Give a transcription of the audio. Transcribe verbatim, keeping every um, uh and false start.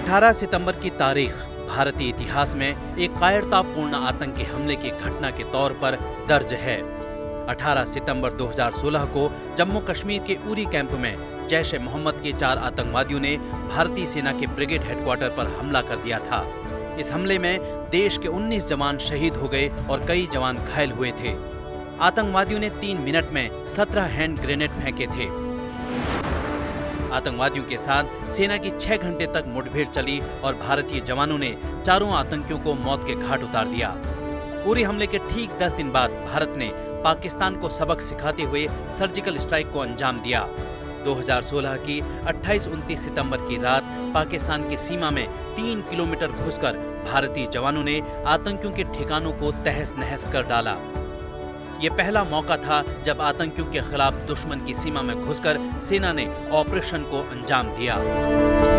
अठारह सितंबर की तारीख भारतीय इतिहास में एक कायरतापूर्ण आतंकी हमले की घटना के तौर पर दर्ज है। अठारह सितंबर दो हज़ार सोलह को जम्मू कश्मीर के उरी कैंप में जैश ए मोहम्मद के चार आतंकवादियों ने भारतीय सेना के ब्रिगेड हेडक्वार्टर पर हमला कर दिया था। इस हमले में देश के उन्नीस जवान शहीद हो गए और कई जवान घायल हुए थे। आतंकवादियों ने तीन मिनट में सत्रह हैंड ग्रेनेड फेंके थे। आतंकवादियों के साथ सेना की छह घंटे तक मुठभेड़ चली और भारतीय जवानों ने चारों आतंकियों को मौत के घाट उतार दिया। उरी हमले के ठीक दस दिन बाद भारत ने पाकिस्तान को सबक सिखाते हुए सर्जिकल स्ट्राइक को अंजाम दिया। दो हज़ार सोलह की अट्ठाईस उनतीस सितंबर की रात पाकिस्तान की सीमा में तीन किलोमीटर घुसकर भारतीय जवानों ने आतंकियों के ठिकानों को तहस नहस कर डाला। ये पहला मौका था जब आतंकियों के खिलाफ दुश्मन की सीमा में घुसकर सेना ने ऑपरेशन को अंजाम दिया।